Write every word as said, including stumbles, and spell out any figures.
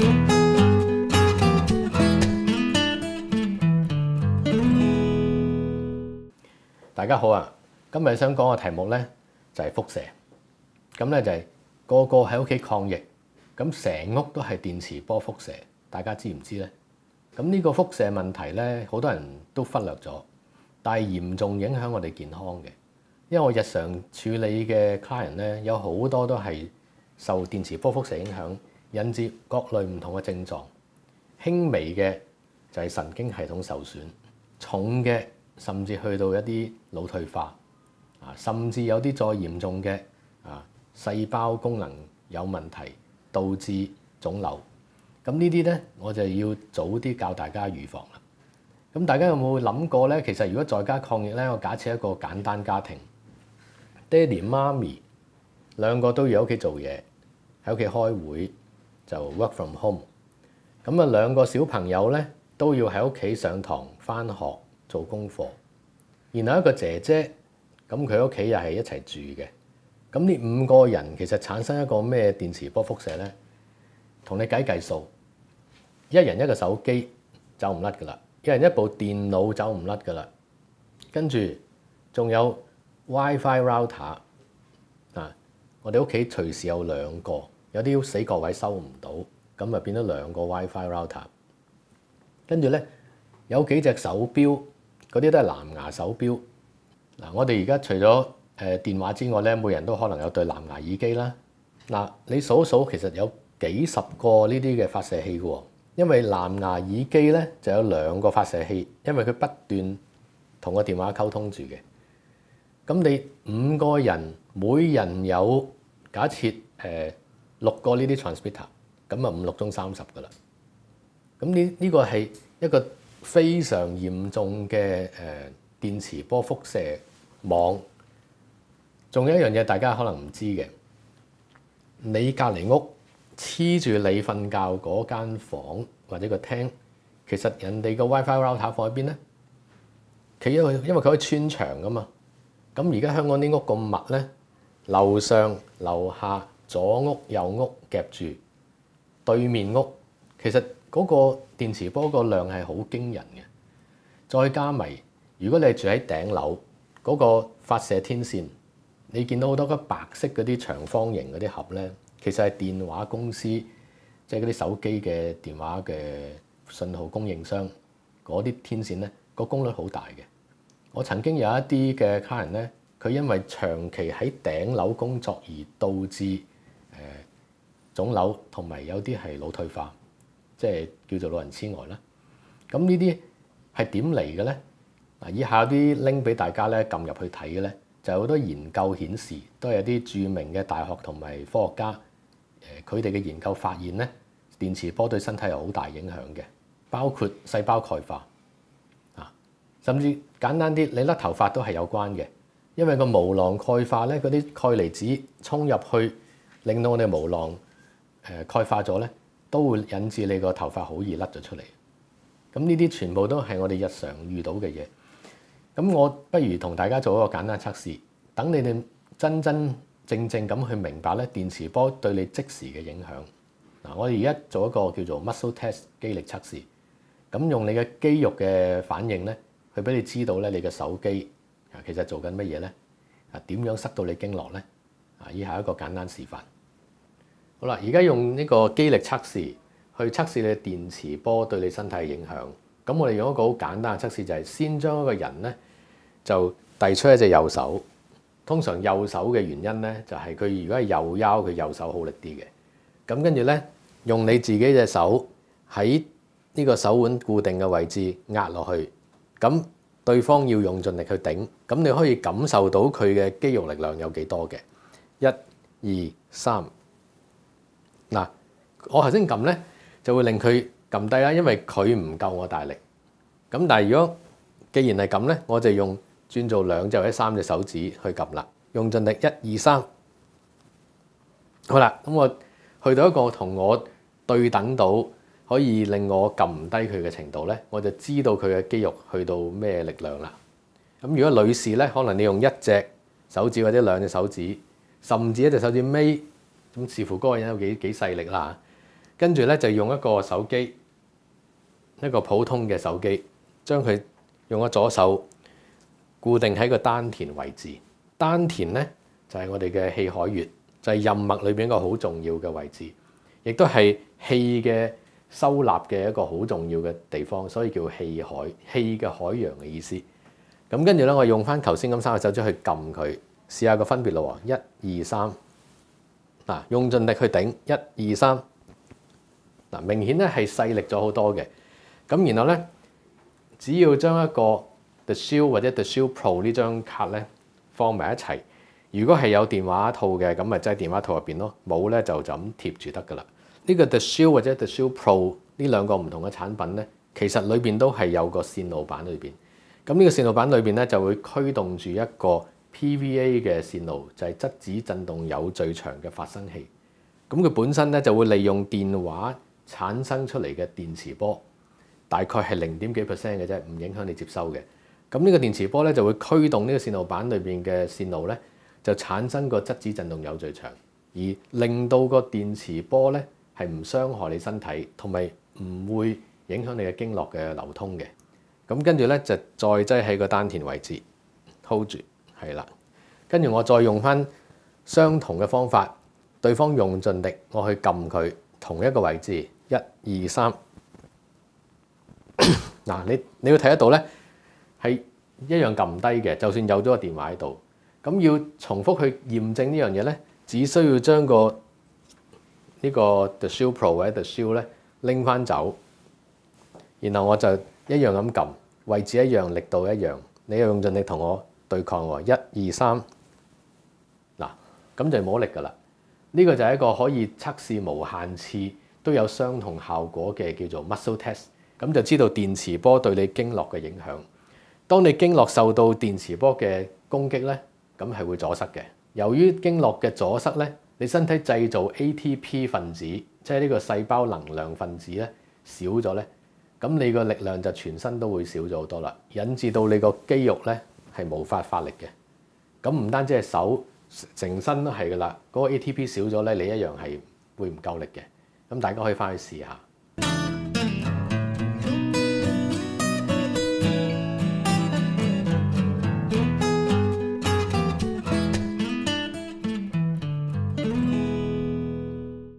大家好啊！今日想講嘅題目咧就係輻射。咁咧就係個個喺屋企抗疫，咁成屋都係電磁波輻射，大家知唔知咧？咁呢個輻射問題咧，好多人都忽略咗，但係嚴重影響我哋健康嘅。因為我日常處理嘅 client 咧，有好多都係受電磁波輻射影響，引致各類唔同嘅症狀。輕微嘅就係神經系統受損，重嘅甚至去到一啲腦退化，啊，甚至有啲再嚴重嘅啊細胞功能有問題，導致腫瘤。咁呢啲咧，我就要早啲教大家預防啦。咁大家有冇諗過咧？其實如果在家抗疫咧，我假設一個簡單家庭，爹哋媽咪兩個都要喺屋企做嘢，喺屋企開會就 work from home。咁啊，兩個小朋友咧都要喺屋企上堂、返學、做功課。然後一個姐姐，咁佢屋企又係一齊住嘅。咁呢五個人其實產生一個咩電磁波輻射咧？同你計計數，一人一個手機走唔甩噶啦，一人一部電腦走唔甩噶啦，跟住仲有 WiFi router 啊！我哋屋企隨時有兩個，有啲死角位收唔到，咁啊變咗兩個 WiFi router。跟住咧有幾隻手錶，嗰啲都係藍牙手錶。嗱，我哋而家除咗誒電話之外咧，每人都可能有對藍牙耳機啦。嗱，你數數其實有幾十個呢啲嘅發射器嘅喎，因為藍牙耳機咧就有兩個發射器，因為佢不斷同個電話溝通住嘅。咁你五個人每人有假設誒六個呢啲 transmitter， 咁啊五六中三十㗎啦。咁呢呢個係一個非常嚴重嘅誒電磁波輻射網。仲有一樣嘢大家可能唔知嘅，你隔離屋黐住你瞓覺嗰間房或者個廳，其實人哋個 WiFi router 放喺邊咧？佢因為因為佢可以穿牆噶嘛。咁而家香港啲屋咁密咧，樓上樓下左屋右屋夾住對面屋，其實嗰個電磁波個量係好驚人嘅。再加埋，如果你係住喺頂樓，嗰個發射天線，你見到好多個白色嗰啲長方形嗰啲盒咧，其實係電話公司，即係嗰啲手機嘅電話嘅信號供應商嗰啲天線咧，個功率好大嘅。我曾經有一啲嘅客人咧，佢因為長期喺頂樓工作而導致誒、呃、腫瘤同埋有啲係腦退化，即係叫做老人痴呆啦。咁呢啲係點嚟嘅咧？嗱，以下有啲 link 俾大家咧撳入去睇嘅咧，就有好多研究顯示，都係有啲著名嘅大學同埋科學家誒，佢哋嘅研究發現咧，電磁波對身體有好大影響嘅，包括細胞鈣化啊，甚至簡單啲，你甩頭髮都係有關嘅，因為個毛囊鈣化咧，嗰啲鈣離子衝入去，令到我哋毛囊誒鈣化咗咧，都會引致你個頭髮好易甩咗出嚟。咁呢啲全部都係我哋日常遇到嘅嘢。咁我不如同大家做一個簡單測試，等你哋真真正正咁去明白咧電磁波對你即時嘅影響。嗱，我哋而家做一個叫做 muscle test 肌力測試，咁用你嘅肌肉嘅反應咧，去俾你知道咧你嘅手機啊其實做緊乜嘢咧？啊點樣塞到你經絡咧？啊，以下一個簡單示範。好啦，而家用呢個肌力測試去測試你嘅電磁波對你身體嘅影響。咁我哋用一個好簡單嘅測試，就係先將一個人咧就遞出一隻右手。通常右手嘅原因咧，就係佢如果係右腰，佢右手好力啲嘅。咁跟住咧，用你自己隻手喺呢個手腕固定嘅位置壓落去。咁對方要用盡力去頂。咁你可以感受到佢嘅肌肉力量有幾多嘅？一、二、三。嗱，我頭先撳咧就會令佢撳低啦，因為佢唔夠我大力。咁但係如果既然係咁咧，我就用轉做兩隻或者三隻手指去撳啦，用盡力一二三。好啦，咁我去到一個同我對等到可以令我撳唔低佢嘅程度咧，我就知道佢嘅肌肉去到咩力量啦。咁如果女士咧，可能你用一隻手指或者兩隻手指，甚至一隻手指尾，咁視乎嗰個人有幾幾細力啦。 跟住咧就用一個手機，一個普通嘅手機，將佢用個左手固定喺個丹田位置。丹田咧就係我哋嘅氣海穴，就係任脈裏邊一個好重要嘅位置，亦都係氣嘅收納嘅一個好重要嘅地方，所以叫氣海，氣嘅海洋嘅意思。咁跟住咧，我用翻頭先咁三個手指去撳佢，試下個分別咯喎，一二三，嗱，用盡力去頂，一二三，嗱，明顯咧係細力咗好多嘅。咁然後咧，只要將一個 The Shield 或者 The Shield Pro 呢張卡咧放埋一齊，如果係有電話套嘅，咁咪擠電話套入邊咯；冇咧就就咁貼住得噶啦。呢個 The Shield 或者 The Shield Pro 呢兩個唔同嘅產品咧，其實裏邊都係有個線路板裏邊。咁呢個線路板裏邊咧就會驅動住一個 P V A 嘅線路，就係質子振動有序場嘅發生器。咁佢本身咧就會利用電話產生出嚟嘅電磁波，大概係零點幾 percent 嘅啫，唔影響你接收嘅。咁呢個電磁波咧就會驅動呢個線路板裏邊嘅線路咧，就產生個質子振動有序場，而令到個電磁波咧係唔傷害你身體，同埋唔會影響你嘅經絡嘅流通嘅。咁跟住咧就再擠喺個丹田位置 hold 住，係啦。跟住我再用翻相同嘅方法，對方用盡力，我去撳佢同一個位置，一二三。嗱，你你要睇得到咧，係一樣撳低嘅，就算有咗個電話喺度。咁要重複去驗證呢樣嘢咧，只需要將個呢個 The Shield Pro 或者 The Shield 咧拎翻走，然後我就一樣咁撳，位置一樣，力度一樣。你又用盡力同我對抗喎，一二三，嗱，咁就冇力噶啦。呢個就係一個可以測試無限次都有相同效果嘅叫做 muscle test， 咁就知道電磁波對你經絡嘅影響。當你經絡受到電磁波嘅攻擊咧，咁係會阻塞嘅。由於經絡嘅阻塞咧，你身體製造 A T P 分子，即係呢個細胞能量分子咧少咗咧，咁你個力量就全身都會少咗好多啦，引致到你個肌肉咧係無法發力嘅。咁唔單止係手，成身都係噶啦。嗰個 A T P 少咗咧，你一樣係會唔夠力嘅。咁大家可以翻去試下。